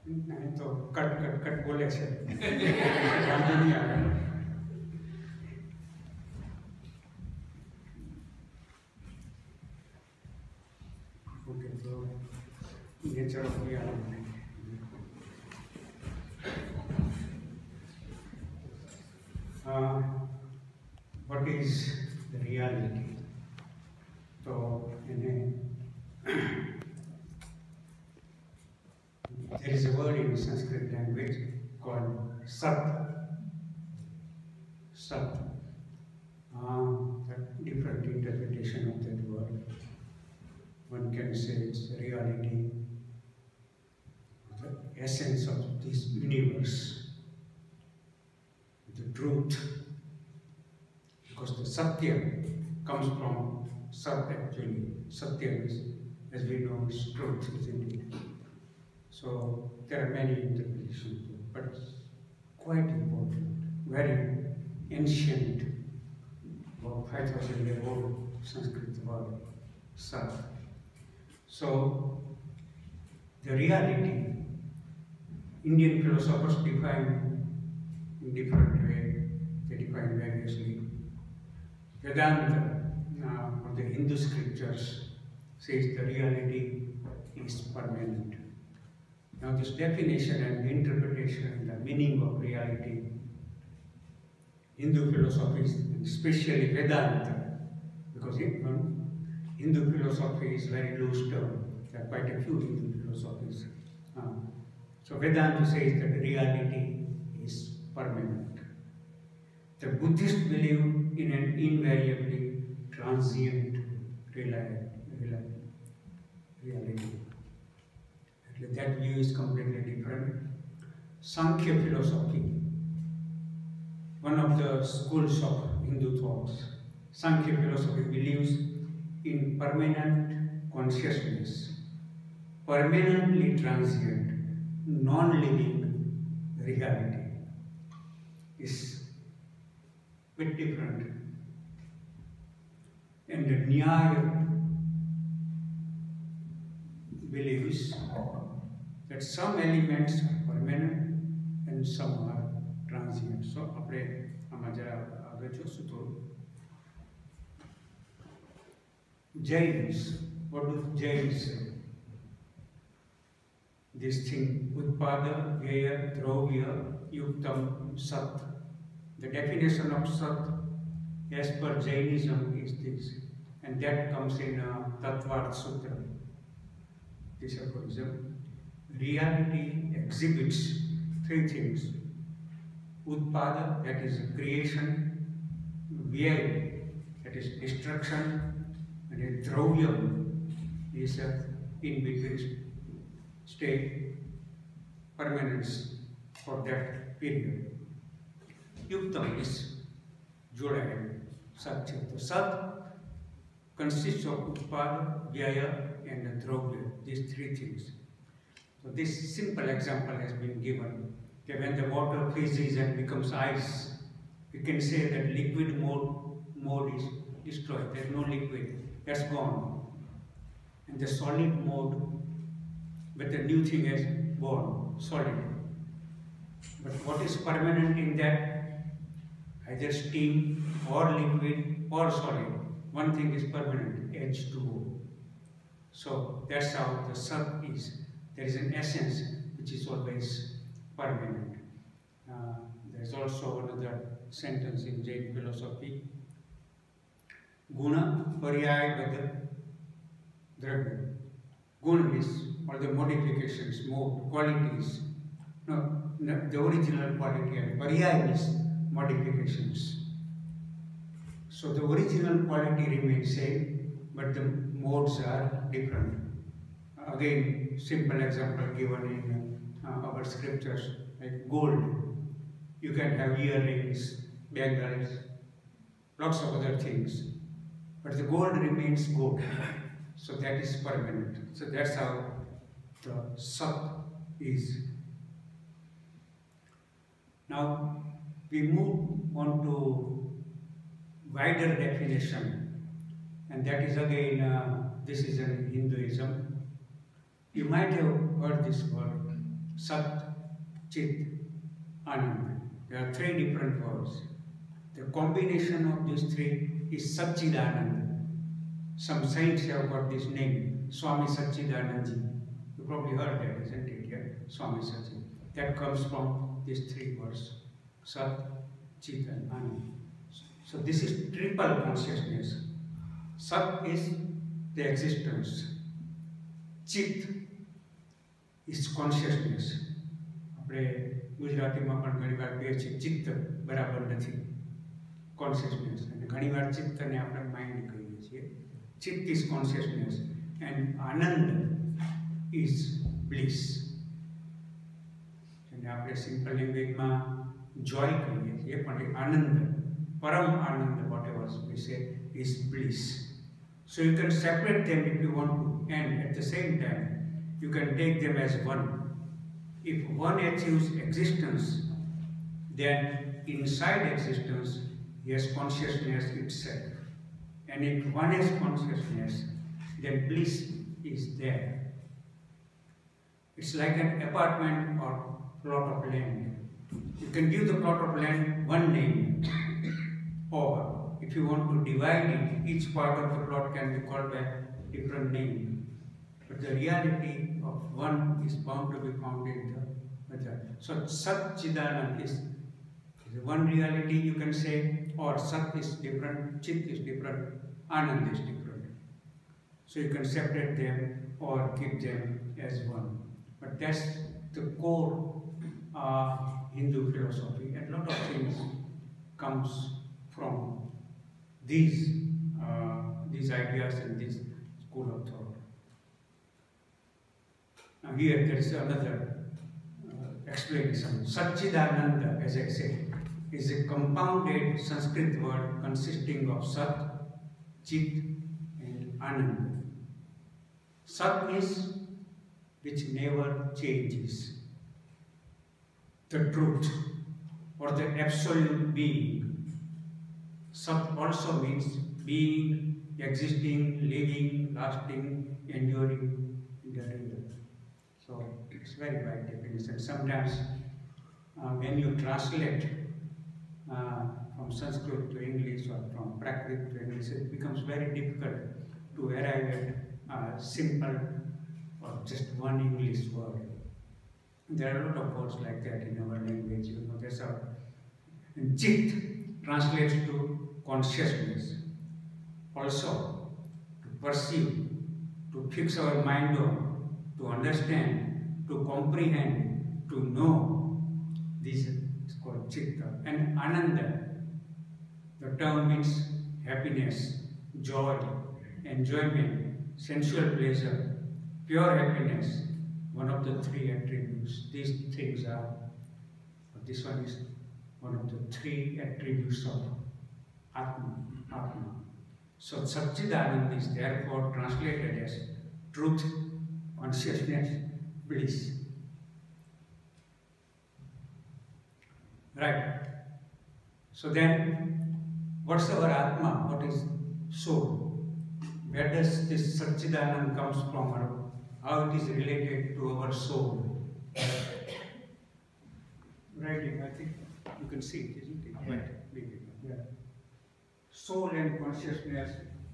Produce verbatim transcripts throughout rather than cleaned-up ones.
नहीं तो cut cut cut बोले से वांधो नहीं आवे। ओके, तो nature of reality. What is the reality? तो इन्हें there is a word in Sanskrit language called Sat. Sat. Uh, different interpretation of that word. One can say it's reality, the essence of this universe, the truth. Because the Satya comes from Sat actually. Satya is, as we know, is truth, isn't it? So there are many interpretations, but it's quite important, very ancient, about five thousand year old Sanskrit word, Sat. So the reality, Indian philosophers define in different way, they define variously. Vedanta, uh, or the Hindu scriptures, says the reality is permanent. Now this definition and interpretation, the meaning of reality, Hindu philosophy, especially Vedanta, because even Hindu philosophy is very loose term. There are quite a few Hindu philosophies. Uh, so Vedanta says that reality is permanent. The Buddhists believe in an invariably transient reality. That view is completely different. Sankhya philosophy, one of the schools of Hindu thoughts, Sankhya philosophy believes in permanent consciousness, permanently transient, non-living reality. Is a bit different. And the Nyaya believes that some elements are permanent and some are transient. So, આપણે આમાં જરા આગળ જોશું તો Jains, what do Jains say? This thing, Utpada, Vyaya, Dravya, Yuktam, Sat. The definition of Sat as per Jainism is this, and that comes in uh, Tattvartha Sutra. This aphorism. Reality exhibits three things. Utpada, that is creation, Vyaya, that is destruction, and a Dravyam is a in-between state, permanence for that period. Yuktam is Jodaya, Satya. The Sat consists of Utpada, Vyaya, and Dravya, these three things. So this simple example has been given. Okay, when the water freezes and becomes ice, we can say that liquid mode, mode is destroyed. There is no liquid, that's gone. And the solid mode, but the new thing is born, solid. But what is permanent in that? Either steam or liquid or solid. One thing is permanent, H two O. So that's how the Sat is. There is an essence which is always permanent. Uh, there is also another sentence in Jain philosophy. Guna paryaya vada dravya. Guna means all the modifications, mode, qualities. No, no, the original quality, and paryaya means modifications. So the original quality remains same, but the modes are different. Again, simple example given in uh, our scriptures, like gold. You can have earrings, bangles, lots of other things, but the gold remains gold. So that is permanent. So that's how the Sat is. Now we move on to wider definition, and that is again, uh, this is in Hinduism. You might have heard this word, Sat, Chit, Anand. There are three different words. The combination of these three is Satchidanand. Some saints have got this name, Swami Satchidanandji. You probably heard that, isn't it? Yeah? Swami Satchidanand. That comes from these three words, Sat, Chit and Anand. So this is triple consciousness. Sat is the existence. Chit is consciousness. આપણે ગુજરાતીમાં પણ ઘણી વાર કહે છે ચિત્ત બરાબર નથી, consciousness. અને ઘણી વાર ચિત્તને આપણે માઇન્ડ કહીએ છીએ. Chit is consciousness and Anand is bliss. અને આપણે સિમ્પલ લેંગ્વેજમાં જોય કહીએ છીએ, પણ એ આનંદ, પરમ આનંદ, whatever we say, is bliss. So you can separate them if you want to, and at the same time you can take them as one. If one achieves existence, then inside existence he has consciousness itself. And if one has consciousness, then bliss is there. It's like an apartment or plot of land. You can give the plot of land one name, or if you want to divide it, each part of the plot can be called by different name. But the reality of one is bound to be found in the other. So Satchidanand is, is one reality, you can say, or Sat is different, Chit is different, Anand is different. So you can separate them or keep them as one. But that's the core uh, Hindu philosophy, and a lot of things comes from these uh, these ideas and this school of thought. Now here there is another uh, explanation. Satchidananda, as I said, is a compounded Sanskrit word consisting of Sat, Chit and Anand. Sat is which never changes, the truth or the absolute being. Sat also means being, existing, living, lasting, enduring, eternal. So it's very wide definition. Sometimes uh, when you translate uh, from Sanskrit to English or from Prakrit to English, it becomes very difficult to arrive at uh, simple or just one English word. There are a lot of words like that in our language. You know, there's a Chit translates to consciousness, also to perceive, to fix our mind on, to understand, to comprehend, to know. This is called Chitta. And Ananda, the term means happiness, joy, enjoyment, sensual pleasure, pure happiness, one of the three attributes. These things are, this one is one of the three attributes of Atma. Atma. So Satchidanand is therefore translated as truth, consciousness, bliss. Right. So then, what's our Atma? What is soul? Where does this Satchidanand comes from? Or how it is related to our soul? Right. I think you can see it, isn't it? Yeah. Right. Yeah. Soul and consciousness.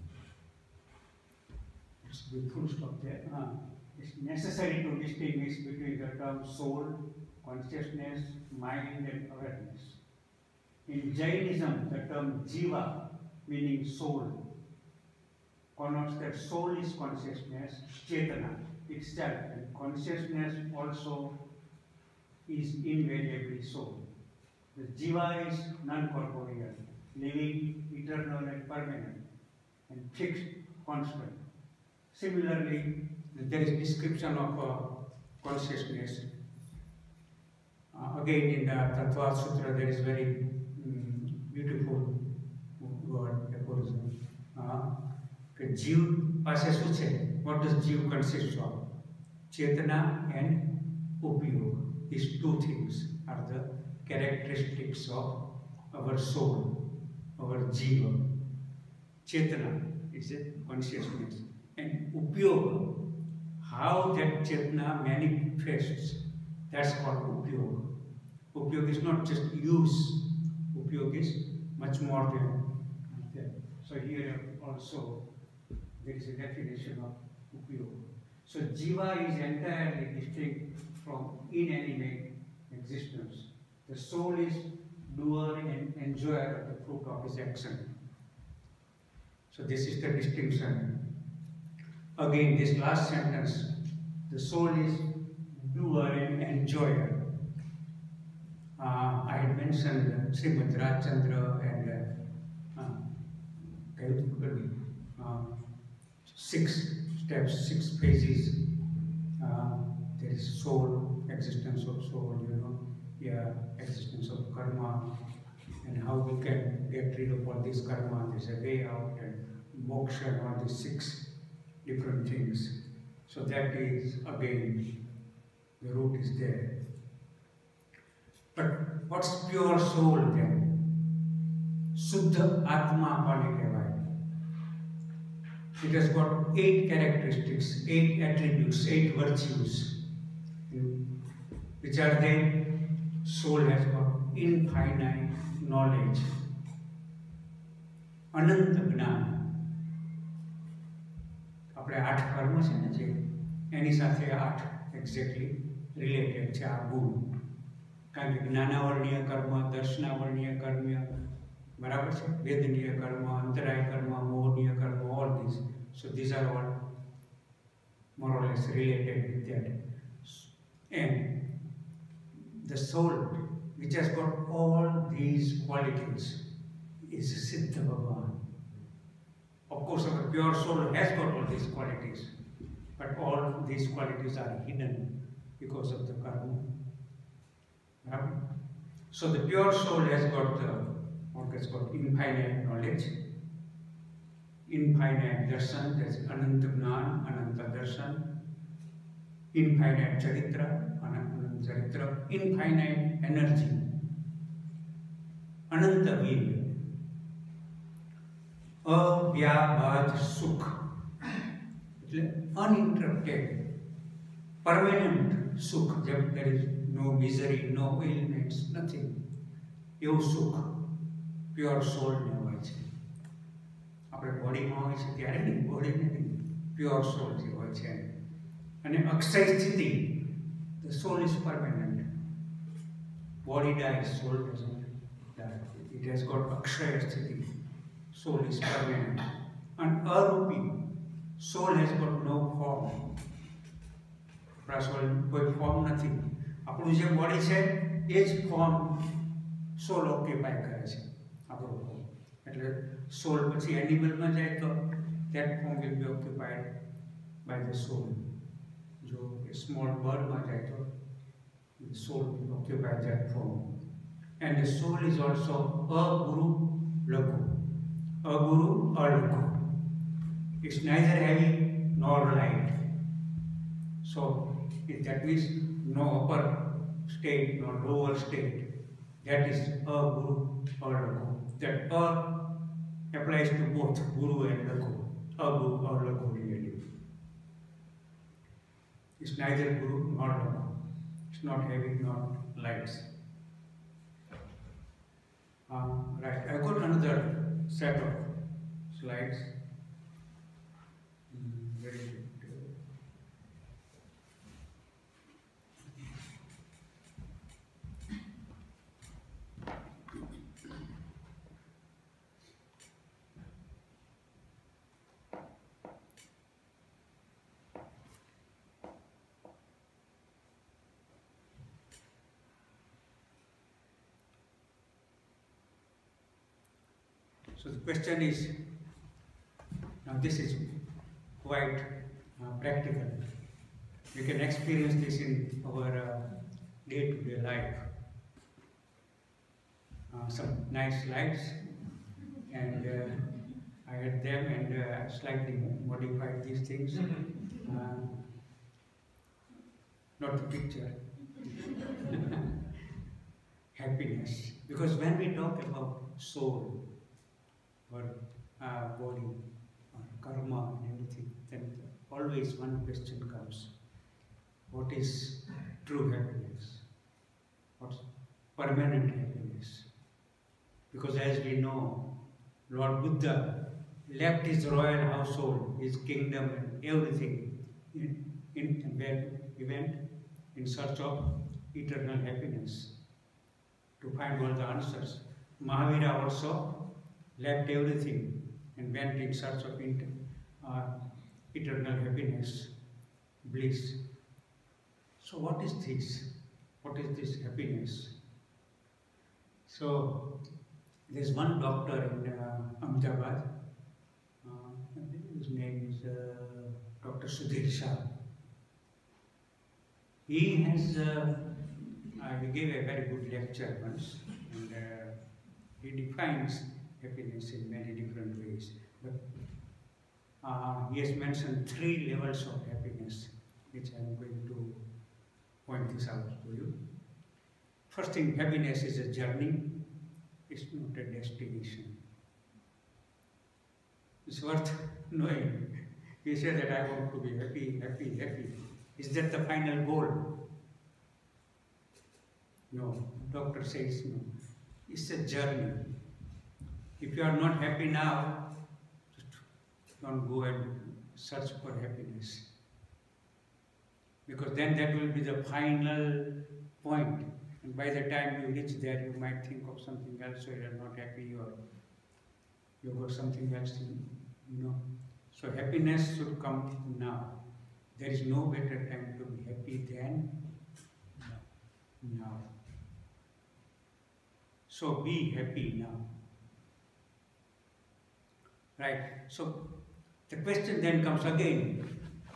It's the full stop there. Uh, it's necessary to distinguish between the term soul, consciousness, mind, and awareness. In Jainism, the term jiva, meaning soul, connotes that soul is consciousness, chetana itself, and consciousness also is invariably soul. The jiva is non-corporeal, living, eternal and permanent, and fixed, constant. Similarly, there is description of uh, consciousness. Uh, again, in the Tattva Sutra, there is very um, beautiful word, aphorism. Uh, Jiv પાસે શું છે? What does Jiv consist of? Chetana and Upayog. These two things are the characteristics of our soul, our jiva. Chetana is a consciousness, and Upayog, how that Chetana manifests, That's called upyog. Upyog is not just use. Upyog is much more than that. So here also there is a definition of upyog. So jiva is entirely distinct from inanimate existence. The soul is doer and enjoyer of the fruit of his action. So this is the distinction. Again, this last sentence, the soul is doer and enjoyer. Uh, I had mentioned Srimad Rajchandra and uh, uh, six steps, six phases. Uh, there is soul, existence of soul, you know, yeah, existence of karma, and how we can get rid of all this karma. There's a way out, and moksha, and all these six different things. So that is, again, the root is there. But what's pure soul then? Suddha Atma kone kehvaye. It has got eight characteristics, eight attributes, eight virtues. Which are they? Soul has got infinite knowledge, અનંત જ્ઞાન. આપણે આઠ કર્મ છે ને જે એની સાથે આઠ exactly related છે આ ગુણ. કારણ કે જ્ઞાનાવર્ણીય કર્મ, દર્શનાવર્ણીય કર્મ, બરાબર છે, વેદનીય કર્મ, અંતરાય કર્મ, મોહનીય કર્મ, all these. So these are all more or less related with that. And the soul which has got all these qualities is Siddha Bhagavan. Of course, our pure soul has got all these qualities, but all these qualities are hidden because of the karma. Right? So the pure soul has got the, what has got infinite knowledge, infinite darshan, that's Ananta Gnan, Ananta Darshan, infinite Charitra, Charitra, infinite energy, Ananta Virya, Avyabhaj Sukh, uninterrupted, permanent Sukh, there is no misery, no ailments, nothing. એવું સુખ pure સોલને હોય છે. આપણે બોડીમાં હોય છે ત્યારે નહીં, બોડી નથી, પ્યોર સોલ જે હોય છે. અને અક્ષય સ્થિતિ, the soul is permanent. Body dies, soul doesn't die. It has got akshaya sthiti. Soul is permanent. And arupi, soul has got no form. આપણા સોલ કોઈ ફોર્મ નથી. આપણું જે બોડી છે એ જ ફોર્મ સોલ ઓક્યુપાય કરે છે આપણું ફોર્મ. એટલે સોલ પછી એનિમલમાં જાય તો that form will be occupied by the soul. જો સ્મોલ બર્ડમાં જાય તો the soul will occupy that form. And the soul is also aguru lagu. Aguru or lagu. It's neither heavy nor light. So if that means no upper state nor lower state. That is aguru or lagu. That a applies to both guru and lagu. Aguru or lagu really. It's neither guru nor lagu. It's not heavy, not light. Um, right, I've got another set of slides. Mm, very good. So the question is, now this is quite uh, practical. We can experience this in our day-to-day uh, life. Uh, some nice slides, and uh, I had them and uh, slightly modified these things. Uh, not the picture. Happiness. Because when we talk about soul, or uh, body, or karma and everything, then always one question comes. What is true happiness? What's permanent happiness? Because as we know, Lord Buddha left his royal household, his kingdom and everything in, in where he went in search of eternal happiness to find all the answers. Mahavira also left everything and went in search of uh, eternal happiness, bliss. So what is this? What is this happiness? So there is one doctor in uh, Ahmedabad, uh, his name is uh, Doctor Sudhir Shah. He has, uh, uh, he gave a very good lecture once, and uh, he defines happiness in many different ways. But uh, he has mentioned three levels of happiness, which I am going to point this out to you. First thing, happiness is a journey, it's not a destination. It's worth knowing. We say that I want to be happy, happy, happy. Is that the final goal? No, the doctor says no. It's a journey. If you are not happy now, just don't go and search for happiness. Because then that will be the final point. And by the time you reach there, you might think of something else, or you are not happy, or you got something else, you know. So happiness should come now. There is no better time to be happy than now. So be happy now. Right. So the question then comes again.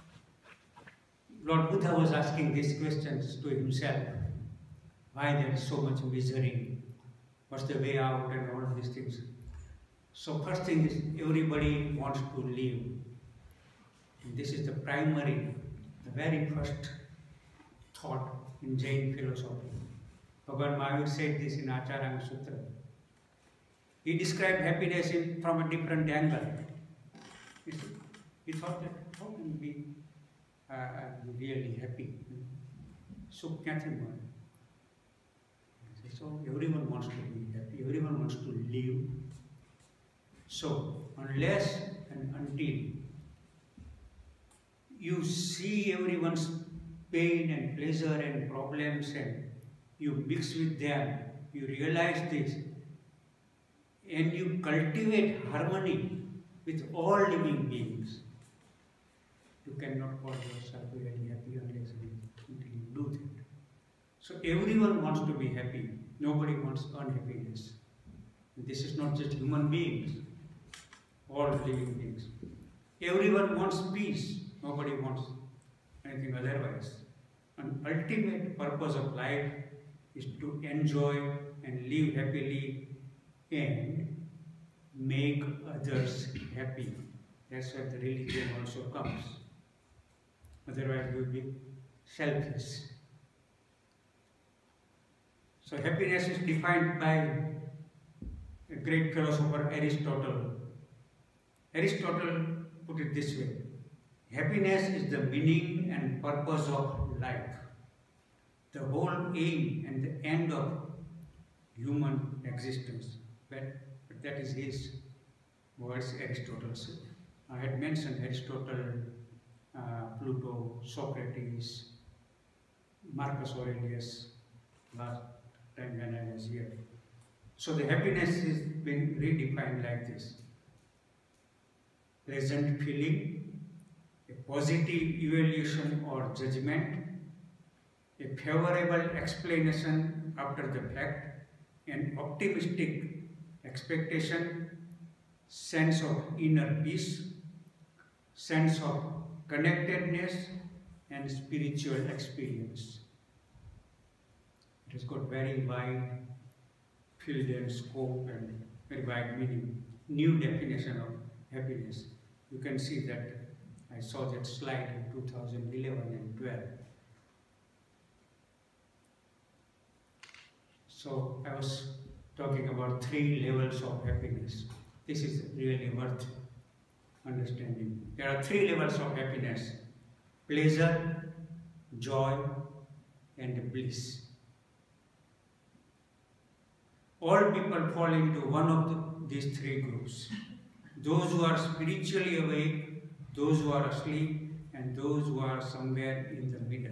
Lord Buddha was asking these questions to himself. Why there is so much misery? What's the way out and all of these things? So first thing is, everybody wants to live. And this is the primary, the very first thought in Jain philosophy. Bhagavan Mahavir said this in Acharanga Sutra. He described happiness in, from a different angle. He, he thought that how can we uh, be really happy? So nothing more. So everyone wants to be happy, everyone wants to live. So unless and until you see everyone's pain and pleasure and problems and you mix with them, you realize this, and you cultivate harmony with all living beings, you cannot call yourself really happy unless until you do that. So everyone wants to be happy. Nobody wants unhappiness. And this is not just human beings, all living beings. Everyone wants peace. Nobody wants anything otherwise. An ultimate purpose of life is to enjoy and live happily and make others happy. That's where the religion also comes. Otherwise, we will be selfish. So happiness is defined by a great philosopher, Aristotle. Aristotle put it this way: happiness is the meaning and purpose of life, the whole aim and the end of human existence. But, but that is his words, Aristotle's. I had mentioned Aristotle, uh, Plato, Socrates, Marcus Aurelius last time when I was here. So the happiness is being redefined like this: pleasant feeling, a positive evaluation or judgment, a favorable explanation after the fact, an optimistic expectation, sense of inner peace, sense of connectedness, and spiritual experience. It has got very wide field and scope and very wide meaning. New definition of happiness. You can see that I saw that slide in two thousand eleven and twelve. So I was talking about three levels of happiness. This is really worth understanding. There are three levels of happiness: pleasure, joy, and bliss. All people fall into one of the, these three groups. Those who are spiritually awake, those who are asleep, and those who are somewhere in the middle.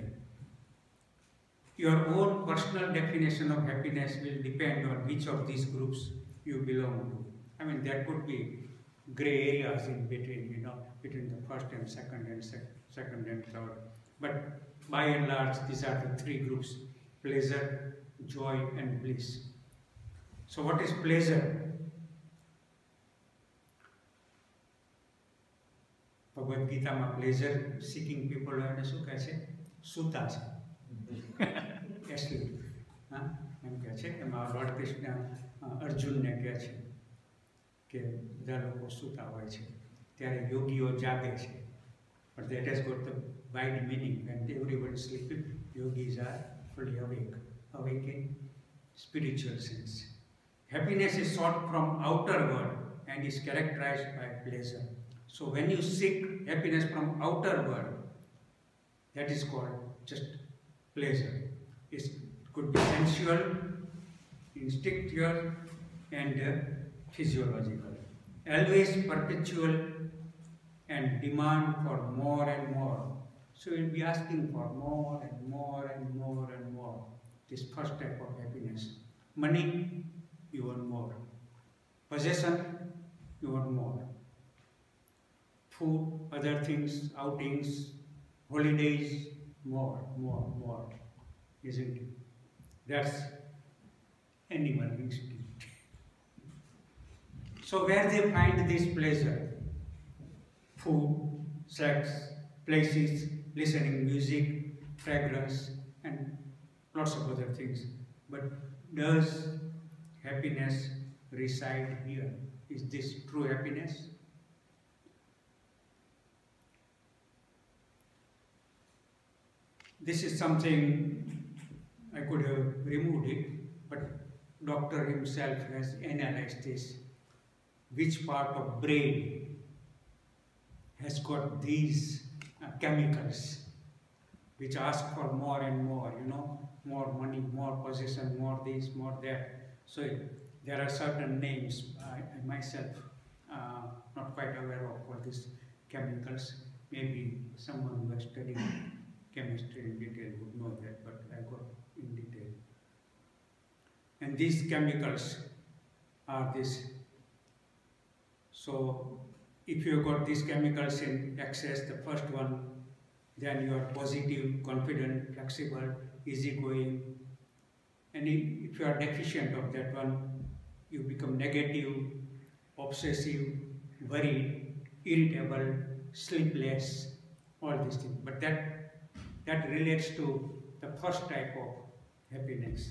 Your own personal definition of happiness will depend on which of these groups you belong to. I mean, there could be gray areas in between, you know, between the first and second and sec second and third. But by and large, these are the three groups: pleasure, joy, and bliss. So what is pleasure? Bhagavad Gita ma pleasure seeking people એને શું કહે છે? સૂતા છે. Asleep. હા એમ કહે છે કે Lord Krishna અર્જુનને કહે છે કે બધા લોકો સૂતા હોય છે ત્યારે યોગીઓ જાગે છે. But that has got the wide meaning. When everyone is sleeping, yogis are fully awake, awake in spiritual sense. Happiness is sought from outer world and is characterized by pleasure. So when you seek happiness from outer world, that is called just pleasure. It could be sensual, instinctual, and uh, physiological. Always perpetual and demand for more and more. So you'll be asking for more and more and more and more. This first type of happiness. Money, you want more. Possession, you want more. Food, other things, outings, holidays, more, more, more. Isn't it? That's animal instinct. So where they find this pleasure? Food, sex, places, listening music, fragrance, and lots of other things. But does happiness reside here? Is this true happiness? This is something I could have removed it, but doctor himself has analyzed this. Which part of brain has got these uh, chemicals which ask for more and more, you know, more money, more possession, more this, more that. So there are certain names. I, I myself uh, not quite aware of all these chemicals. Maybe someone who has studied chemistry in detail would know that, but I got in detail. And these chemicals are this. So if you got these chemicals in excess, the first one, then you are positive, confident, flexible, easygoing. And if you are deficient of that one, you become negative, obsessive, worried, irritable, sleepless, all these things. But that That relates to the first type of happiness.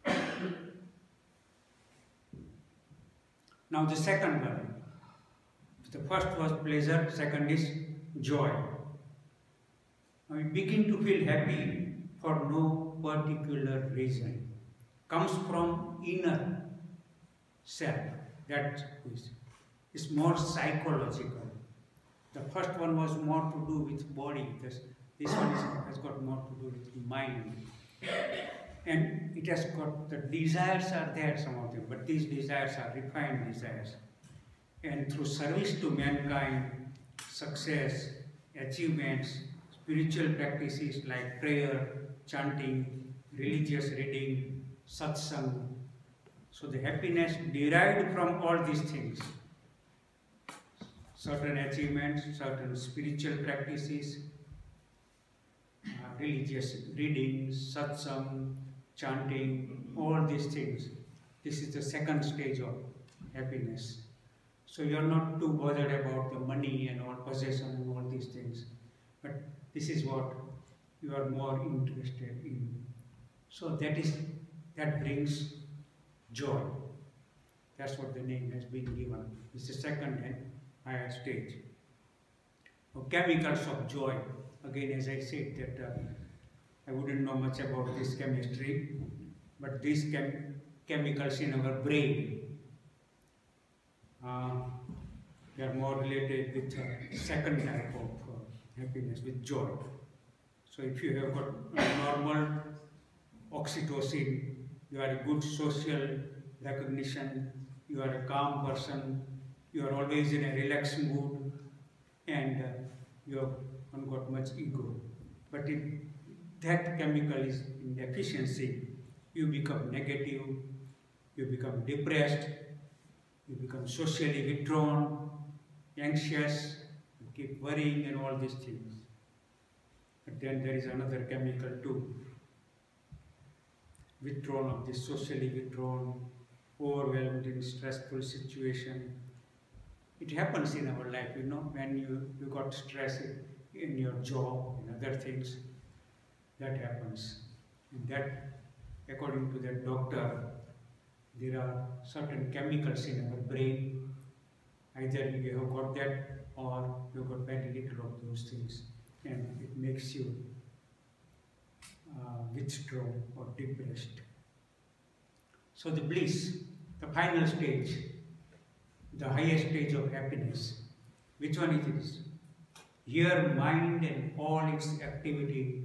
Now the second one. The first was pleasure, second is joy. Now we begin to feel happy for no particular reason. Comes from inner self. That is, is more psychological. The first one was more to do with body. This, This one is, has got more to do with mind. And it has got, the desires are there, some of them, but these desires are refined desires. And through service to mankind, success, achievements, spiritual practices like prayer, chanting, religious reading, satsang. So the happiness derived from all these things. Certain achievements, certain spiritual practices, Uh, religious readings, satsang, chanting, all these things. This is the second stage of happiness. So you are not too bothered about the money and all possession and all these things. But this is what you are more interested in. So that is that brings joy. That's what the name has been given. It's the second and higher stage. Now, chemicals of joy. Again, as I said, that uh, I wouldn't know much about this chemistry, but these chem chemicals in our brain, uh, they are more related with the uh, second type of uh, happiness, with joy. So if you have got a normal oxytocin, you are a good social recognition, you are a calm person, you are always in a relaxed mood, and uh, you have not got much ego. But if that chemical is in deficiency, you become negative, you become depressed, you become socially withdrawn, anxious, you keep worrying and all these things. But then there is another chemical too. Withdrawn of this, socially withdrawn, overwhelmed in stressful situation. It happens in our life, you know, when you, you got stress in, in your job and other things, that happens. And that, according to that doctor, there are certain chemicals in our brain. Either you have got that or you have got very little of those things, and it makes you uh, withdrawn or depressed. So the bliss, the final stage, the highest stage of happiness, which one it is? Here mind and all its activity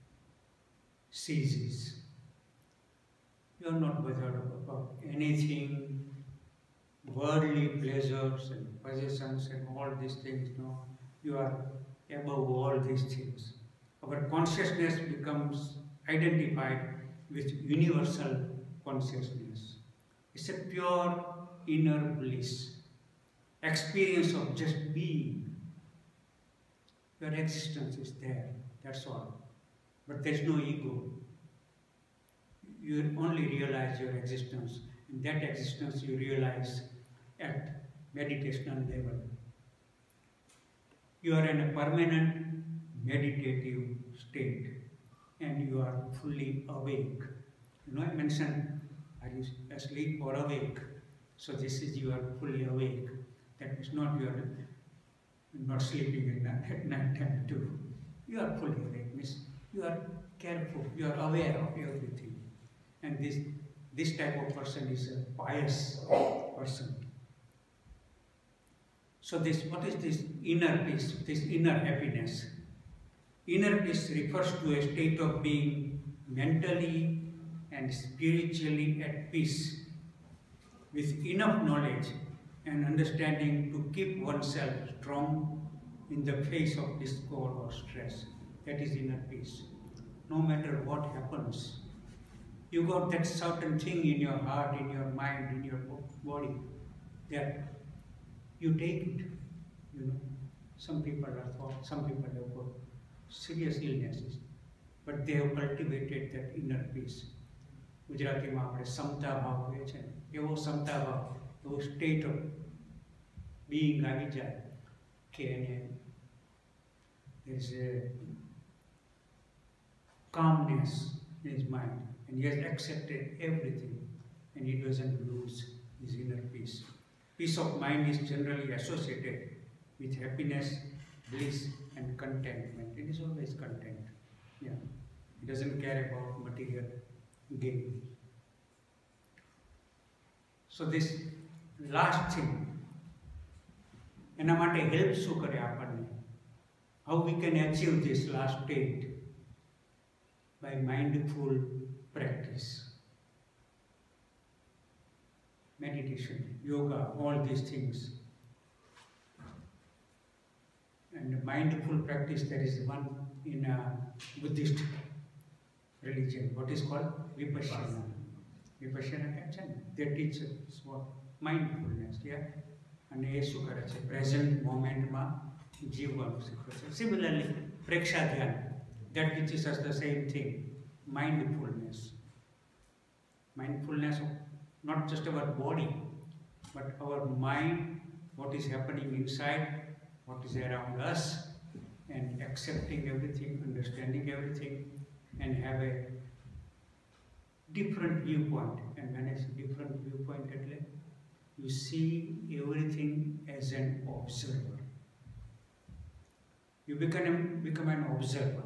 ceases. You are not bothered about anything, worldly pleasures and possessions and all these things. No, you are above all these things. Our consciousness becomes identified with universal consciousness. It's a pure inner bliss, experience of just being. Your existence is there, that's all. But there's no ego. You only realize your existence, and that existence you realize at meditational level. You are in a permanent meditative state, and you are fully awake. You know, I mentioned, are you asleep or awake? So this is you are fully awake. That is not you are not sleeping in at night time too. You are fully awake, means you are careful, you are aware of everything. And this, this type of person is a pious person. So this, what is this inner peace, this inner happiness? Inner peace refers to a state of being mentally and spiritually at peace, with enough knowledge and understanding to keep oneself strong in the face of discord or stress. That is inner peace. No matter what happens, you got that certain thing in your heart, in your mind, in your body, that you take it. You know, some people are thought, some people have got serious illnesses, but they have cultivated that inner peace. ગુજરાતીમાં આપણે સમતા ભાવ કહે છે, એવો સમતા ભાવ, એવો state of being આવી જાય કે એને there is a calmness in his mind, and he has accepted everything, and he doesn't lose his inner peace. Peace of mind is generally associated with happiness, bliss, and contentment. It is always content. Yeah, he doesn't care about material gain. So this last thing, એના માટે help શું કરે આપણને? How we can achieve this last state? By mindful practice. Meditation, yoga, all these things. And mindful practice, there is one in a Buddhist religion, what is called Vipassana. Vipassana, they teach us what? Mindfulness, yeah? And એ શું કરે છે? Present moment માં જીવવાનું શીખવે છે. Similarly, પ્રેક્ષા ધ્યાન, that teaches us the same thing, mindfulness. Mindfulness of not just our body, but our mind, what is happening inside, what is around us, and accepting everything, understanding everything, and have a different viewpoint. And when I say different viewpoint, you see everything as an observer. You become, become an observer.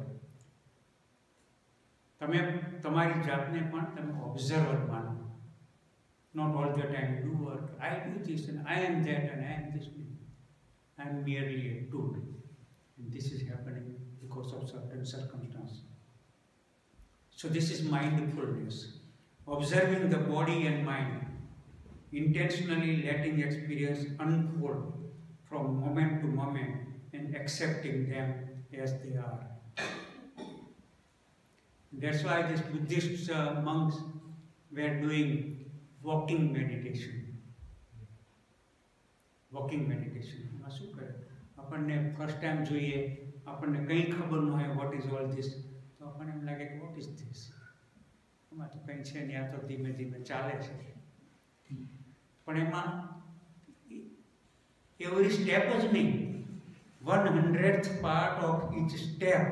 તમે તમારી જાતને પણ તમે observer માનો. Not all the time do work. I do this and I am that and I am this. I am merely a tool. And this is happening because of certain circumstances. So this is mindfulness. Observing the body and mind, intentionally letting experience unfold from moment to moment and accepting them as they are. That's why these Buddhist uh, monks were doing walking meditation. Walking meditation. શું કરે? આપણને first time જોઈએ, આપણને કંઈ ખબર ન હોય what is all this, તો આપણને એમ લાગે કે what is this? એમાં તો કંઈ છે નહીં, આ તો ધીમે ધીમે ચાલે છે. પણ એમાં every step જ નહીં, one hundredth part of each step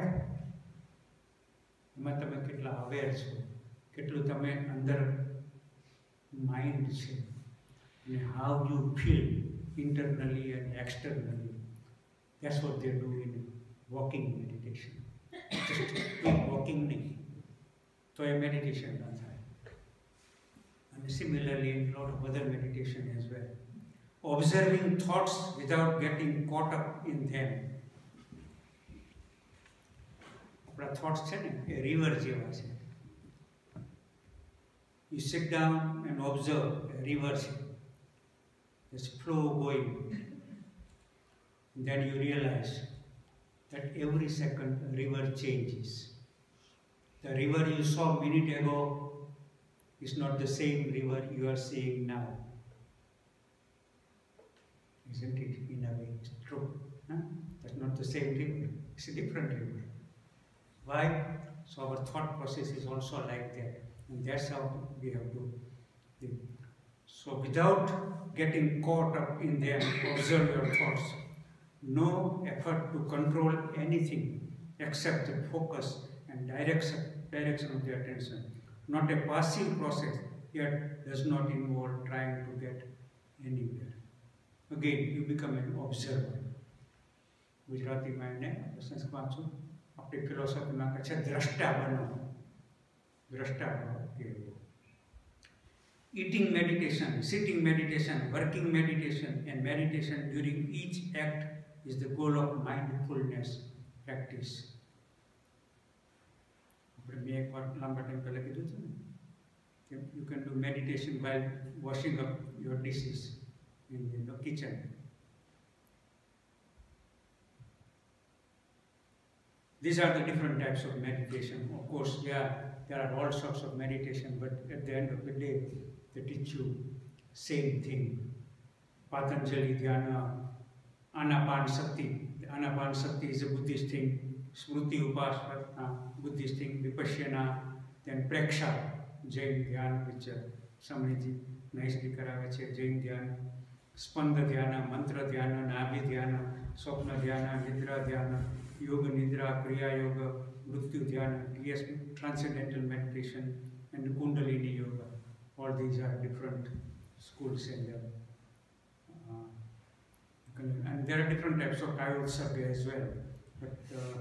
એમાં તમે કેટલા અવેર છો, કેટલું તમે અંદર માઇન્ડ છે, અને how you feel internally and externally. That's what they do in walking meditation. Just doing walking નહીં તો એ meditation ના થાય. And similarly in a lot of other meditation as well. Observing thoughts without getting caught up in them. આપણા thoughts છે ને એ river જેવા છે. You sit down and observe a river. This flow going. Then you realize that every second the river changes. The river you saw a minute ago is not the same river you are seeing now. Isn't it? In a way, it's true. Huh? That's not the same river. It's a different river. Why? So our thought process is also like that. And that's how we have to think. So without getting caught up in them, observe your thoughts. No effort to control anything except the focus and direction, direction of the attention. Not a passive process, yet does not involve trying to get anywhere. Again, you become an observer. Gujarati mind Sanskrit છું આપણી ફિલોસોફીમાં કહે છે દ્રષ્ટા બનો, દ્રષ્ટા બનો કેવો. Eating meditation, sitting meditation, working meditation, and meditation during each act is the goal of mindfulness practice. મેં એક વાર લાંબા ટાઈમ પહેલાં કીધું હતું ને, you can do meditation while washing up your dishes in the kitchen. These are the different types of meditation. Of course, yeah, there are all sorts of meditation, but at the end of the day, they teach you same thing. Patanjali Dhyana, Anapanasati. Anapanasati is a Buddhist thing. Smruti Upasana, Buddhist thing. Vipassana, then Preksha, Jain Dhyana, which uh, Samriti nicely karave છે. Jain Dhyana, Spanda Dhyana, Mantra Dhyana, Nabhi Dhyana, Swapna Dhyana, Nidra Dhyana, Yoga Nidra, Kriya Yoga, Mrityu Dhyana, T S Transcendental Meditation, and Kundalini Yoga. All these are different schools and uh, and there are different types of Kayotsaga as well. But uh,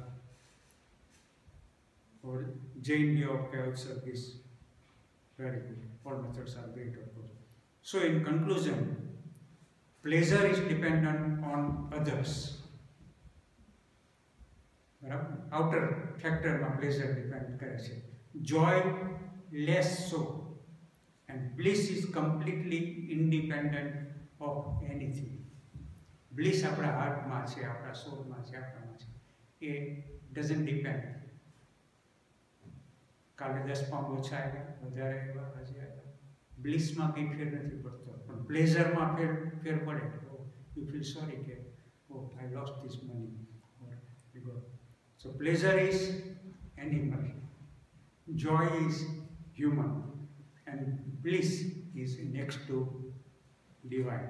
for Jain way of Kayotsaga is very good. All methods are great, of course. So in conclusion, pleasure is dependent on others. Outer factor માં pleasure depend કરે છે. Joy less so. And bliss is completely independent of anything. Bliss આપણા હાર્ટમાં છે, આપણા સોલમાં છે, આપણામાં છે. It doesn't depend. કાલે દસ પાઉન્ડ ઓછા આવ્યા, વધારે આવ્યા, હજી આવ્યા. બ્લિસમાં કંઈ ફેર નથી પડતો, પણ પ્લેઝરમાં ફેર ફેર પડે. You feel sorry કે oh I lost this money. So pleasure is animal, joy is human, and bliss is next to divine.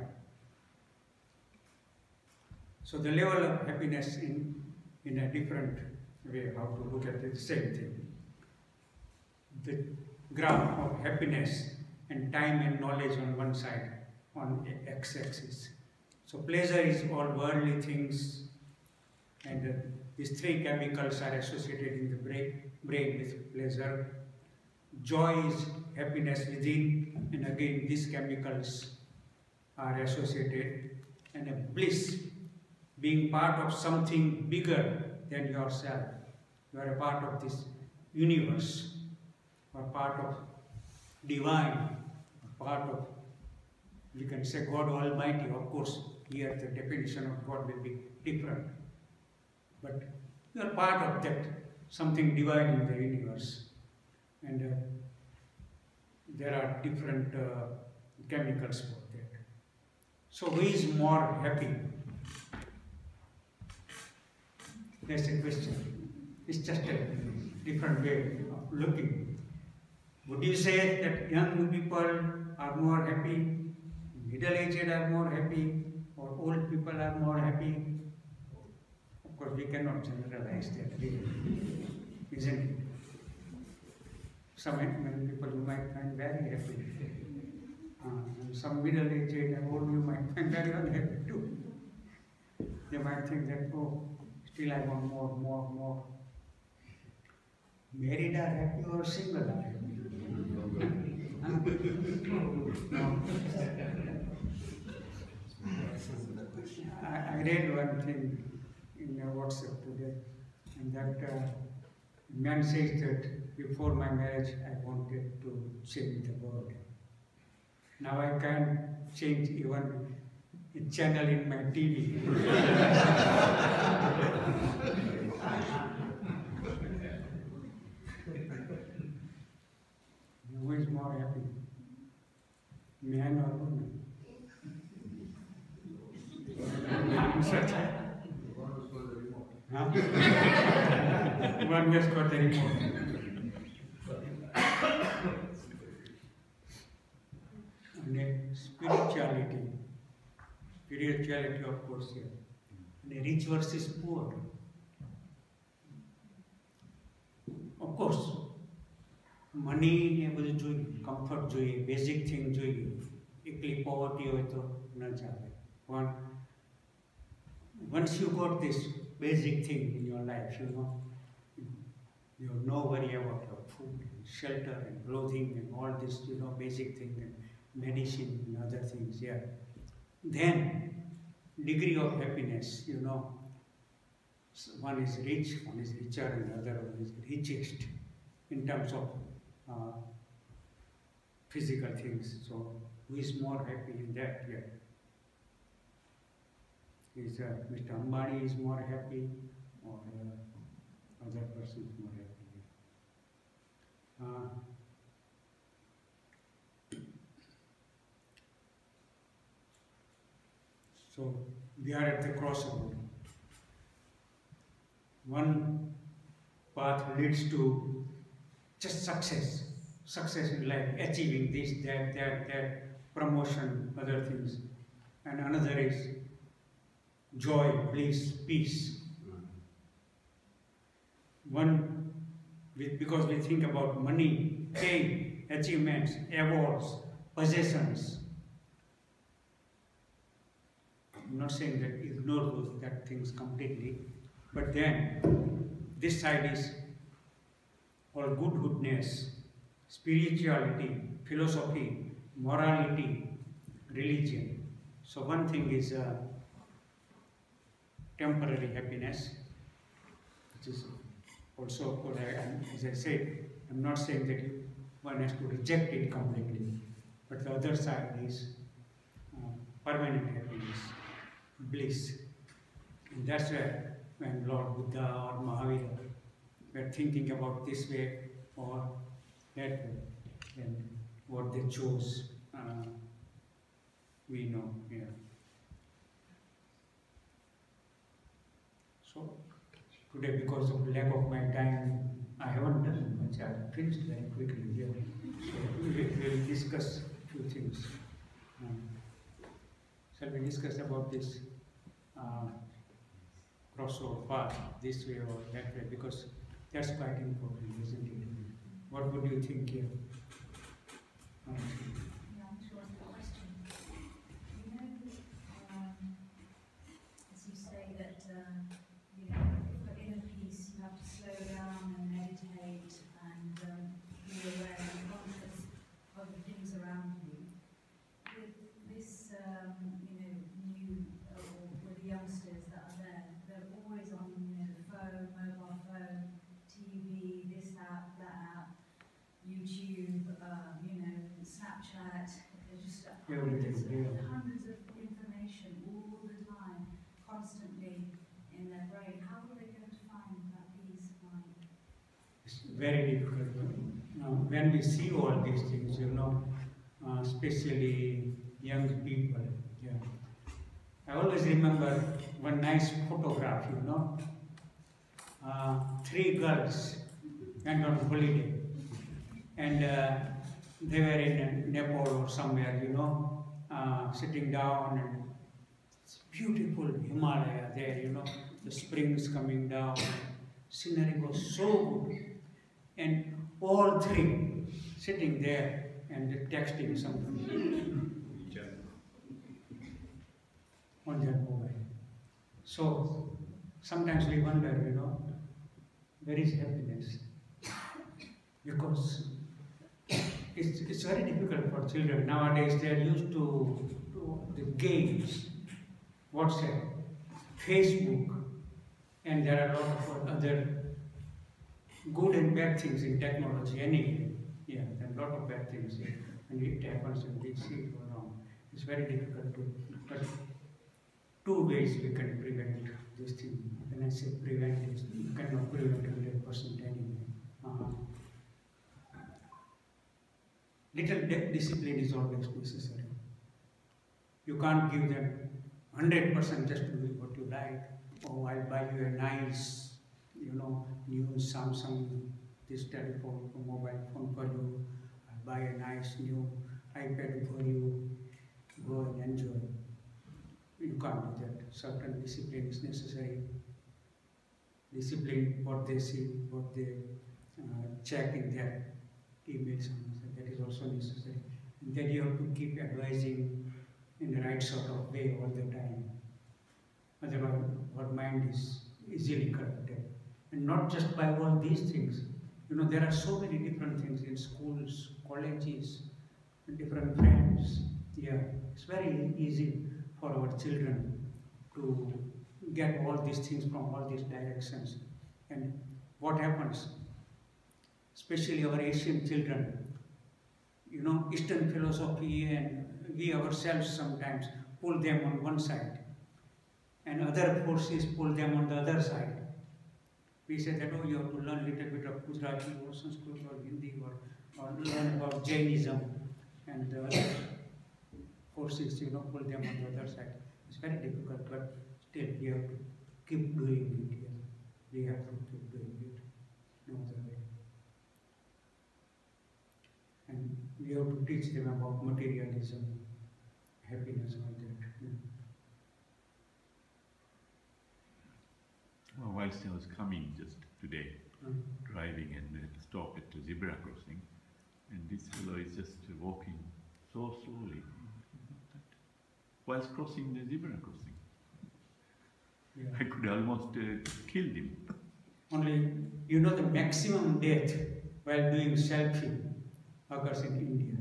So the level of happiness in, in a different way, how to look at the same thing. The graph of happiness and time and knowledge on one side, on x-axis. So pleasure is all worldly things, and uh, these three chemicals are associated in the brain, brain with pleasure. Joy is happiness within, and again these chemicals are associated. And a bliss, being part of something bigger than yourself. You are a part of this universe. or part of divine, part of, we can say, God Almighty. Of course, here the definition of God will be different. But you are part of that, something divine in the universe. And uh, there are different uh, chemicals for that. So who is more happy? That's a question. It's just a different way of looking. Would you say that young people are more happy, middle-aged are more happy, or old people are more happy? Of course, we cannot generalize that, really, isn't it? Some many people you might find very happy, uh, and some middle-aged and old you might find very unhappy too. They might think that, oh, still I want more, more, more. Married are happy or single are happy? No. I, I read one thing in a WhatsApp today, and that uh, man says that before my marriage I wanted to change the world. Now I can change even a channel in my T V. Who is more happy? Man or woman? Huh? One has got the remote. And then spirituality. Spirituality, of course, here. And the rich versus poor. Of course, money ને બધું જોઈએ, comfort જોઈએ, basic thing જોઈએ. એકલી poverty હોય તો ન ચાલે. But once you got this basic thing in your life, you know, you have no worry about your food, and shelter, and clothing, and all this, you know, basic thing, and medicine and other things. Yeah. Then, degree of happiness, you know, one is rich, one is richer, and the other one is richest in terms of uh, physical things. So, who is more happy in that? Yeah. Is uh, Mister Ambani is more happy, or uh, other person is more happy? Uh, so we are at the crossroad. One path leads to just success, success in life, achieving this, that, that, that, promotion, other things, and another is joy, bliss, peace. One, because we think about money, fame, achievements, awards, possessions. I'm not saying that ignore those that things completely, but then this side is all good goodness, spirituality, philosophy, morality, religion. So one thing is uh, temporary happiness, which is also, as I said, I'm not saying that one has to reject it completely, but the other side is uh, permanent happiness, bliss. And that's where when Lord Buddha or Mahavira were thinking about this way or that way, and what they chose, uh, we know here. So today, because of lack of my time, I haven't done much. I've finished very quickly here. So we will discuss a few things. Um, shall we discuss about this uh, crossroad path, this way or that way? Because that's quite important, isn't it? What would you think here? Um, Yeah, I'm sure it's a question. You know, um, as you say that, uh, you know, for inner peace, you have to slow down and meditate and um, be aware and conscious of the things around you. With this, um, you know, new, uh, or with the youngsters that are there, they're always on, you know, the phone, mobile phone, T V, this app, that app, YouTube. Snapchat, there's just Everything, hundreds, yeah. of, hundreds of information all the time, constantly in their brain. How are they going to find that peace of mind? It's very difficult. Now, when we see all these things, you know, uh, especially young people, yeah. I always remember one nice photograph, you know. Uh, three girls went on holiday, and uh, they were in Nepal or somewhere, you know, uh, sitting down, and it's beautiful Himalaya there, you know, the springs coming down, scenery was so good, and all three sitting there and texting something on their mobile. So sometimes we wonder, you know, where is happiness? Because it's, it's very difficult for children. Nowadays they are used to, to the games, WhatsApp, Facebook, and there are a lot of other good and bad things in technology anyway. Yeah, there are a lot of bad things, yeah. And it happens and we see it go wrong. It's very difficult to, but two ways we can prevent this thing. When I say prevent, it, you cannot prevent one hundred percent anyway. Uh-huh. Little discipline is always necessary. You can't give them one hundred percent just to do what you like. Oh, I'll buy you a nice, you know, new Samsung, this telephone, mobile phone for you. I'll buy a nice new iPad for you. Go and enjoy. You can't do that. Certain discipline is necessary. Discipline what they see, what they uh, check in their emails, that is also necessary. And then you have to keep advising in the right sort of way all the time. Otherwise, our mind is easily corrupted. And not just by all these things. You know, there are so many different things in schools, colleges, and different friends. Yeah, it's very easy for our children to get all these things from all these directions. And what happens, especially our Asian children, you know, Eastern philosophy, and we ourselves sometimes pull them on one side, and other forces pull them on the other side. We say that, oh, you have to learn a little bit of Gujarati or Sanskrit or Hindi, or, or learn about Jainism, and the other forces, you know, pull them on the other side. It's very difficult, but still we have to keep doing it. Yeah. We have to keep doing it. No other way. And we have to teach them about materialism, happiness, all that. Yeah. Well, whilst I was coming just today, Mm. driving and uh, stopped at the zebra crossing, and this fellow is just uh, walking so slowly, whilst crossing the zebra crossing. Yeah. I could almost uh, kill him. Only, you know, the maximum death while doing selfie occurs in India.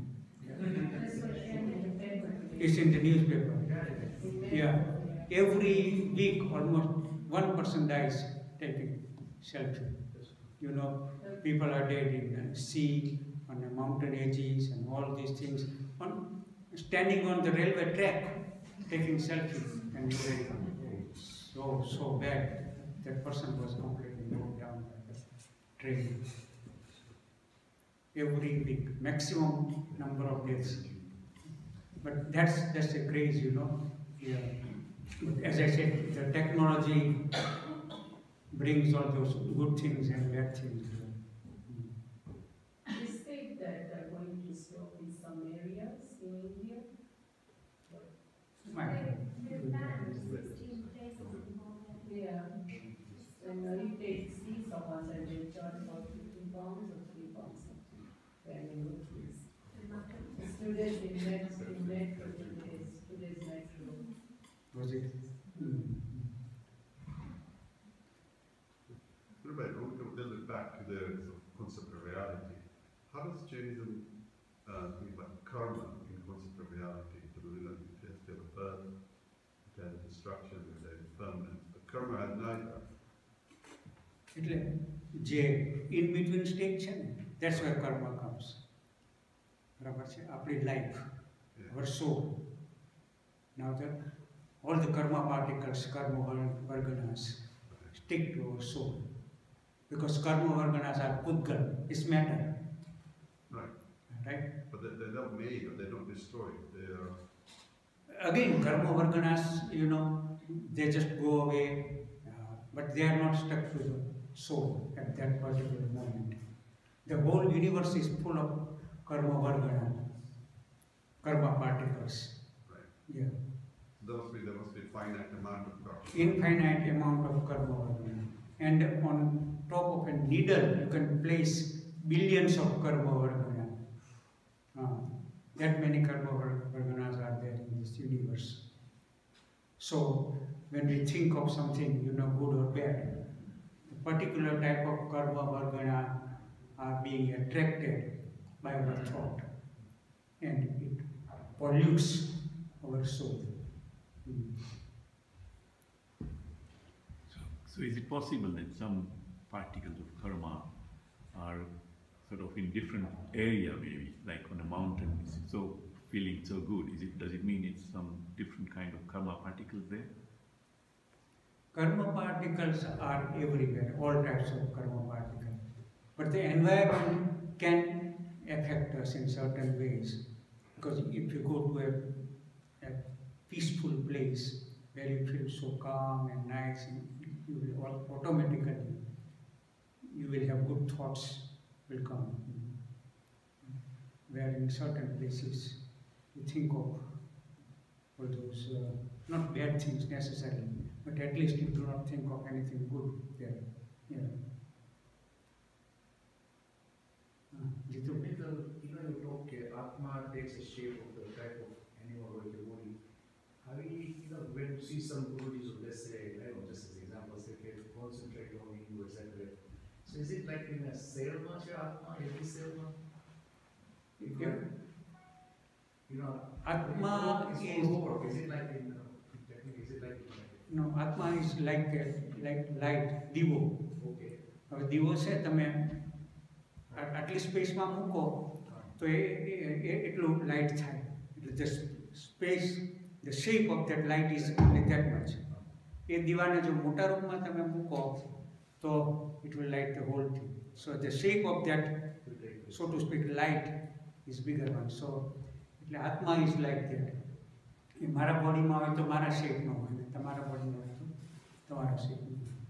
It's in the newspaper. Yeah. Every week, almost one person dies taking selfie. You know, people are dead in the sea, on the mountain edges, and all these things. On, standing on the railway track, taking selfie, and you very so so bad. That person was completely knocked down by the train. Every week, maximum number of deaths. But that's that's a craze, you know. Yeah. But as I said, the technology brings all those good things and bad things. You said that they're going to stop in some areas in India. My- Yeah. And uh, you take see someone and they charge about fifteen pounds or three pounds something. When you look this. It's today's in next in metro today's today's metro. Was it? Mm. What about, we'll go a little bit back to the sort of concept of reality. How does Jainism uh, think about karma in the concept of reality? So we know it has to have a birth, it has destruction, it has impermanence. But karma has neither. એટલે જે in between stage છે ને, that's where karma comes. બરાબર છે આપણી life Yeah. our soul. Now the all the karma particles, karma varganas, stick to our soul. Because karma varganas are pudgal, it's matter. Right. Right? But they, they're not made, or they're not destroyed. They are. Again, karma varganas, you know, they just go away, uh, but they are not stuck to the soul at that particular moment. The whole universe is full of karma vargana, karma particles. Right. Yeah. There must be, there must be a finite amount of karma. Infinite amount of karma vargana. And on top of a needle, you can place billions of karma vargana. Uh, that many karma varganas are there in this universe. So, when we think of something, you know, good or bad, a particular type of karma vargana are being attracted by our thought, and it pollutes our soul. Mm. So, so is it possible that some particles of karma are sort of in different area, maybe, like on a mountain, it's so feeling so good? Is it, does it mean it's some different kind of karma particles there? Karma particles are everywhere, all types of karma particles. But the environment can affect us in certain ways. Because if you go to a, a peaceful place where you feel so calm and nice, and you will automatically, you will have good thoughts will come. Where in certain places you think of all those, uh, not bad things necessarily, but at least you do not think of anything good there. Yeah. Uh, Jitu? Little, you know, you talk, uh, Atma takes a shape of the type of animal or the body. Have we, you know, when you see some Gurujis, or let's say, I don't know, just as an example, say, okay, concentrate on Hindu, et cetera. So is it like in a selma, Atma, every selma? Yeah. You know, Atma is is, all over. Is it like in, uh, technically, is it like in, no, Atma is like a, like light, divo. okay. હવે દીવો છે તમે આટલી સ્પેસમાં મૂકો તો એ એટલું light થાય એટલે the space the shape of that light is only that much એ દીવાને જો મોટા રૂપમાં તમે મૂકો તો it will light the whole thing so the shape of that so to speak light is bigger one. So એટલે આત્મા is like that. એ મારા બોડીમાં હોય તો મારા શેપનો હોય ને તમારા બોડીમાં હોય તો તમારા શેપનો.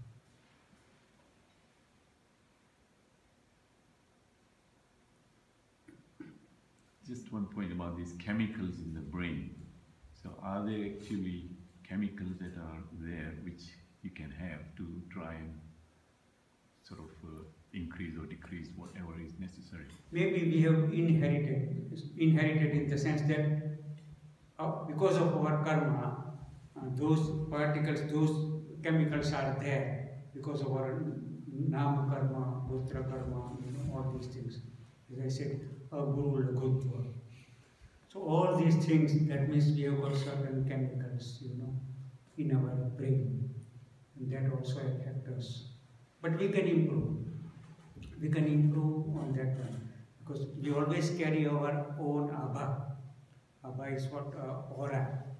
Just one point about these chemicals in the brain. So are there actually chemicals that are there which you can have to try and sort of uh, increase or decrease whatever is necessary? Maybe we have inherited, inherited in the sense that uh, because of our karma, uh, those particles, those chemicals are there because of our nama karma, gotra karma, you know, all these things. As I said, aguru lagutva. So all these things, that means we have got certain chemicals, you know, in our brain, and that also affect us. But we can improve. We can improve on that one because we always carry our own abha. Abha is what uh, aura.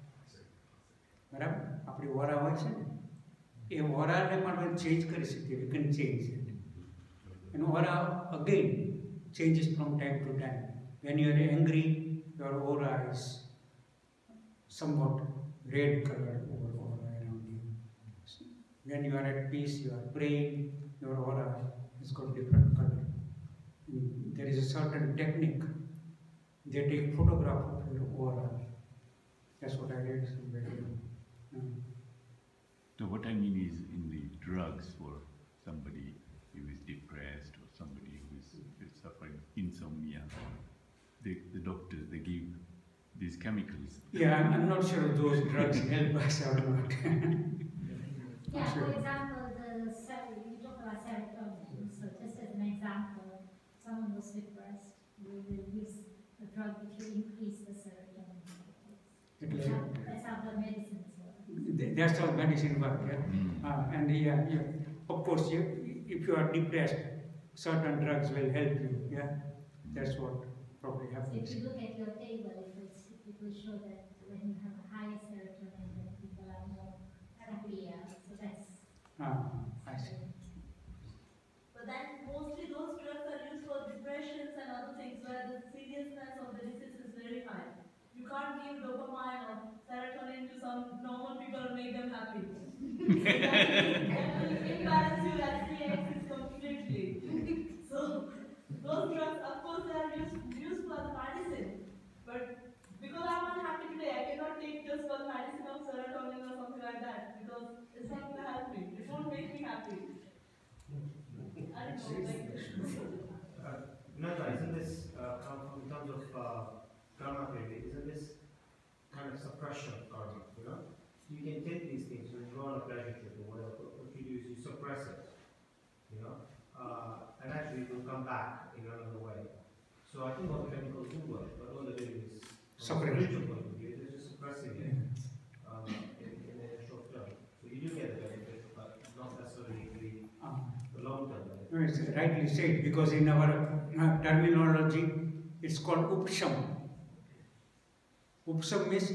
બરાબર આપણી ઓરા હોય છે ને એ ઓરાને પણ change કરી શકીએ. We can change it. And aura again changes from time to time. When you are angry, your aura is somewhat red color over aura around you. When you are at peace, you are praying, your aura has got different color. And there is a certain technique. They take photograph of your aura. That's what I read somewhere. Um, So what I mean is in the drugs for somebody who is depressed or somebody who is, is suffering insomnia, they, the doctors, they give these chemicals. yeah, I'm, I'm not sure if those drugs help us or not. Yeah, Sure. for example, the ser- you talk about serotonin. So just as an example, someone was depressed, we will use a drug which will increase the serotonin. It That's will- how, that's how the medicines work. Th- That's how medicine works, yeah. Mm. Uh, and yeah, yeah, of course, you, if you are depressed, certain drugs will help you, yeah. That's what probably it So happens. if you look at your table, it will, it will show that when you have a higher serotonin, then people are more happier. So that's Ah, I see. But then mostly those drugs are used for depressions and other things where the seriousness of the disease is very high. You can't give dopamine or serotonin to some normal people and make them happy. So that will imbalance your S P X completely. So those drugs, of course, they are used, used for the medicine. But because I'm not happy today, I cannot take just one medicine of serotonin or something like that because it's not going to help me. It won't make me happy. I don't know, like Uh, Nanda, isn't this, uh, come from in terms of uh, karma theory, isn't this kind of suppression of karma, you know? You can take these things, when you go on a pleasure trip or whatever, what you do is you suppress it, you know? Uh, and actually it will come back in another way. So I think all the chemicals do work, but all they're doing is, from a Suppress. spiritual point of view, they're just suppressing it um, in, in the short term. So you do get the benefit, but not necessarily the, Ah. the long term benefit. No, it's rightly said, because in our uh, terminology, it's called upsham. Upsham means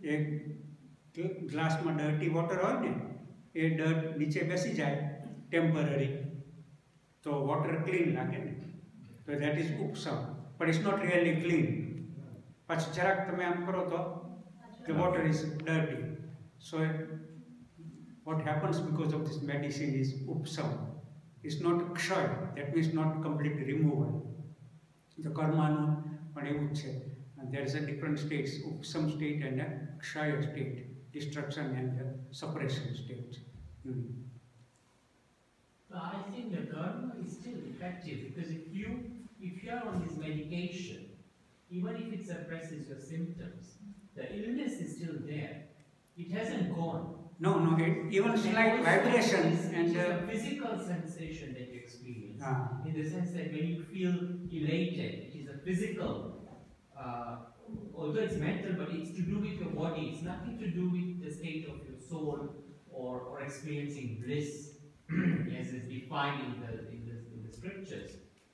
a glass में dirty water હોય ને એ dirt નીચે બેસી જાય temporary તો water clean લાગે ને so that is upsham, but it's not really clean. પછી જરાક તમે આમ કરો તો the water is dirty. So what happens because of this medicine is upsham. It's not kshay, that means not complete removal. The karma no પણ એવું જ છે. And there is a different states, upsam state and a kshaya state, destruction and a suppression state. Hmm. But I think the karma is still effective because if you if you are on this medication, even if it suppresses your symptoms, the illness is still there. It hasn't gone. No, no, it, even slight vibration and It is uh, a physical sensation that you experience. ah, In the sense that when you feel elated, it is a physical, uh, although it's mental, but it's to do with your body. It's nothing to do with the state of your soul or, or experiencing bliss as is defined in the, in the, in the scriptures.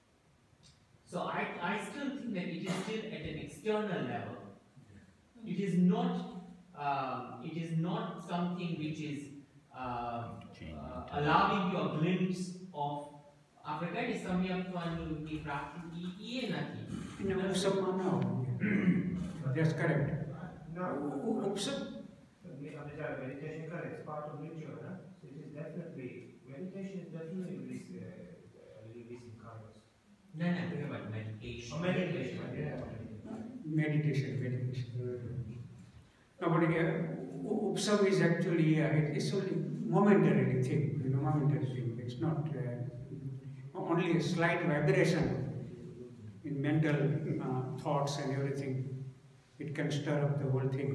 So I, I still think that it is still at an external level. It is not, uh, it is not something which is uh, uh, allowing you a glimpse of Africa is coming up to a practically in a upsam no. That's correct. No, U- Upsam, Abhijay, meditation correct, it's part of ritual, huh? So it is definitely, meditation is definitely release, uh, uh, releasing karmas. No, no, I'm talking about medication. Oh, meditation, yeah. meditation, meditation. No, but uh, upsam is actually, uh, it- it's only momentarily thing, you know, momentary thing. It's not uh, only a slight vibration in mental uh, thoughts and everything. It can stir up the whole thing.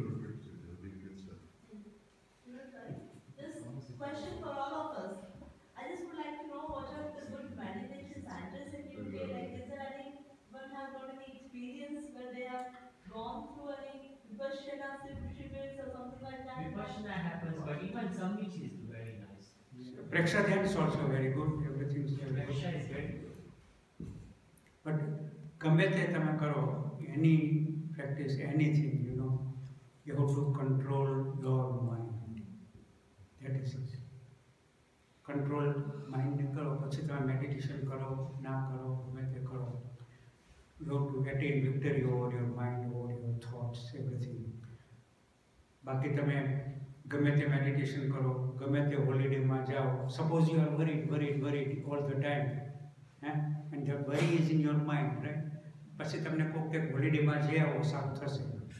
This question for all of us. I just would like to know what are the good meditation centers in U K? Like, is there anyone have got any experience where they have gone through any Vipassana shivers or something like that? Vipassana happens, but even Samvich is very nice. Prakshadhyana is also very good. Everything is very good. Praksha is very good. But ગમે તે તમે કરો, any practice, anything, you know, you have to control your mind. That is it. Control mind કરો, પછી તમે meditation કરો, ના કરો, ગમે તે કરો. You have to attain victory over your mind, over your thoughts, everything. બાકી તમે ગમે તે meditation કરો, ગમે તે holiday માં જાઓ. Suppose you are worried, worried, worried all the time. Eh? And the worry is in your mind, right? પછી તમને કોક કે હોલિડે માં જે આવો સારું થશે.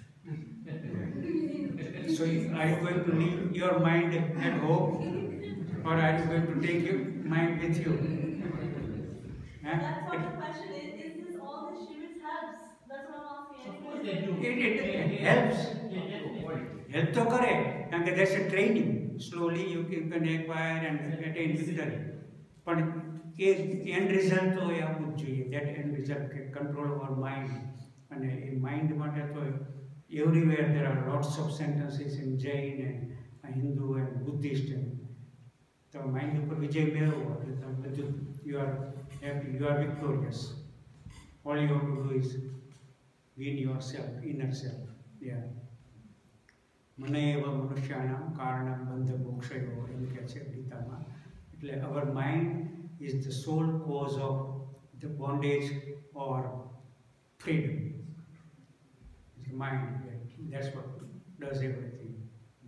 So are you going to leave your mind at home or are you going to take your mind with you? Eh? That's what the question is. Is this all the shivers helps? That's what I'm asking. Of course they do. It, it, it helps. They definitely. Help તો કરે કારણ કે there's a training. Slowly you can acquire and attain victory. પણ એ end result તો એ આપવું જ જોઈએ. That end result કે control over mind. અને એ mind માટે તો everywhere there are lots of sentences in Jain and Hindu and Buddhist. And તો mind ઉપર વિજય મેળવો એટલે તમે બધું you are happy, you are victorious. All you have to do is win yourself, inner self. Yeah. Manayeva manushyanam karanam bandha mokshayo em કહે છે ગીતામાં. એટલે our mind is the sole cause of the bondage or freedom. The mind, yeah. That's what does everything.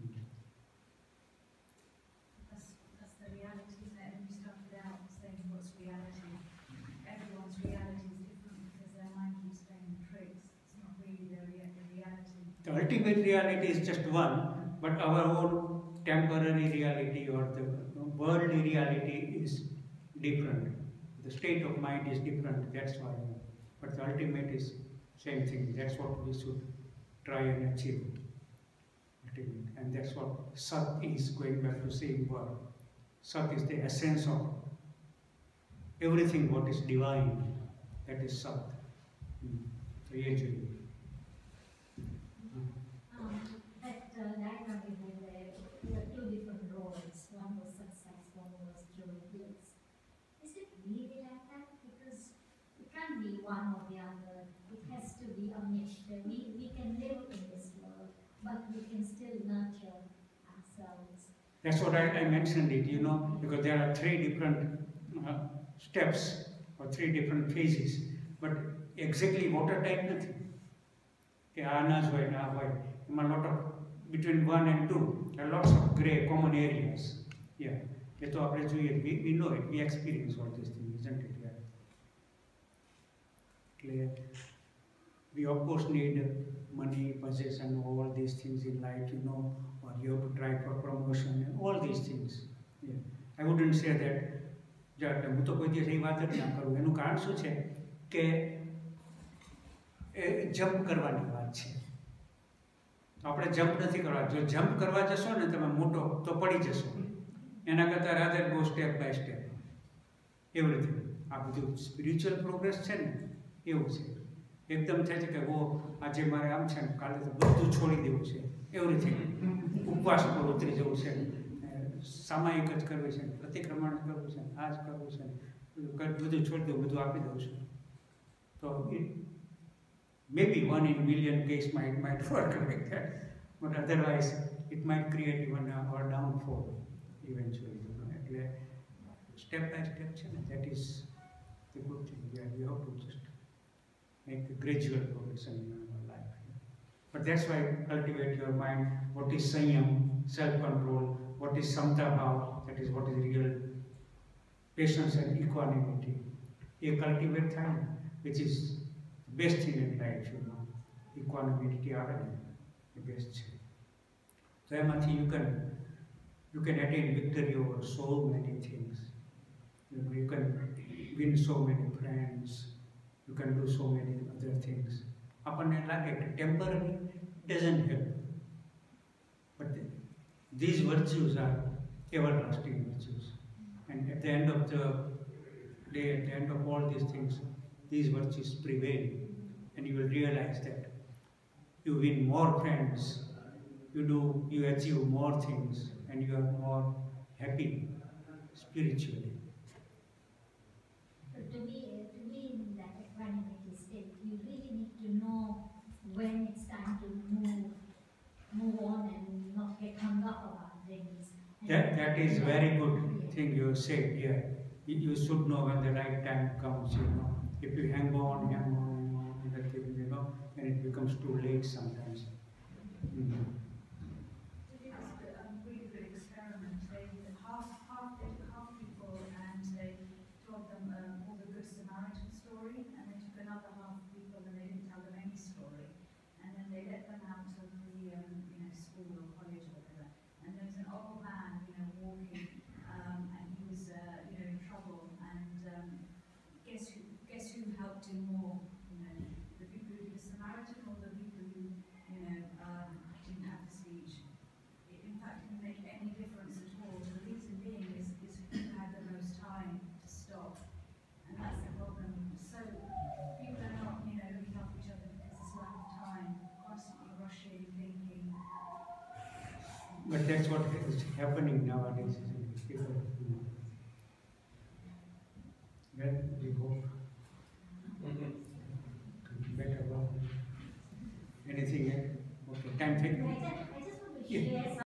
That's, that's the reality that we started out saying what's reality. Everyone's reality is different because their mind keeps playing tricks. It's not really their rea- the reality. The ultimate reality is just one, but our own temporary reality or the worldly reality is different. The state of mind is different, that's why. But the ultimate is same thing. That's what we should try and achieve. Ultimate. And that's what Sat is, going back to same word. Sat is the essence of everything what is divine. That is Sat. Hmm. So usually. Um, that uh, diagram we had there, there are two different roles. One was success, one was joy bliss. Is it really like that? Because it can't be one or the other. It has to be a mixture. We, we can live in this world, but we can still nurture ourselves. That's what I, I mentioned it, you know, because there are three different uh, steps or three different phases. But exactly watertight nothing. કે આ ના જ હોય ને આ હોય એમાં lot of between one and two there are lots of grey common areas. Yeah, એ તો આપણે જોઈએ, we, we know it, we experience all these things, isn't it? Yeah. Clear. We of course need money, possession, all these things in life, you know, or you have to try for promotion and all these things. Yeah. I wouldn't say that. હું તો કોઈ દિવસ એ વાત જ ના કરું. એનું કારણ શું છે કે જમ્પ કરવાની વાત છે. આપણે જમ્પ નથી કરવા. જો જમ્પ કરવા જશો ને તમે મોટો તો પડી જશો. એના કરતાં rather go step by step. Everything આ બધું સ્પિરિચ્યુઅલ પ્રોગ્રેસ છે ને એવું છે. એકદમ થાય છે કે ઓ આજે મારે આમ છે ને કાલે તો બધું છોડી દેવું છે. એવરીથિંગ ઉપવાસ પર ઉતરી જવું છે, સામાયિક જ કરવું છે, પ્રતિક્રમણ કરવું છે, આ જ કરવું છે, બધું છોડી દેવું, બધું આપી દઉં છું. તો it maybe one in a million case might might work like that, but otherwise it might create even a or downfall eventually. You know, એટલે step by step, that is the good thing. Yeah, we have to just make a gradual progression in our life. But that's why cultivate your mind. What is sanyam, self-control? What is samta bhav? That is what is real patience and equanimity. You cultivate time, which is best thing in life, you know. Equanimity are the best thing. So Amati, you can you can attain victory over so many things. You know, you can win so many friends. You can do so many other things. Upon like it, temporary doesn't help. But the, these virtues are everlasting virtues. And at the end of the day, at the end of all these things, these virtues prevail. And you will realize that you win more friends, you do, you achieve more things, and you are more happy spiritually. But to be, to be in that equanimity state, you really need to know when it's time to move, move on and not get hung up about things. And That, that is very good thing you said, yeah. You, you should know when the right time comes, you know. If you hang on, hang on, you know, and it becomes too late sometimes. Mm-hmm. It is a really good experiment. They half half half people and they told them um, all the Good Samaritan story, and they took another half people and they didn't tell them any story, and then they let them out of the um, you know school or college or whatever. And there was an old man, you know, walking, um, and he was uh, you know in trouble, and um, guess who guess who helped him more? You know, the people who did the Samaritan or the people who you know um, didn't have the speech. It, in fact, didn't make any difference at all. The reason being is, is who had the most time to stop, and that's the problem. So people are not, you know, looking after each other because there's lack of time, constantly rushing, thinking. But that's what is happening nowadays. People, you know. Well, we hope better work. anything else? Okay, time I fixed. just, I just want to Yeah. share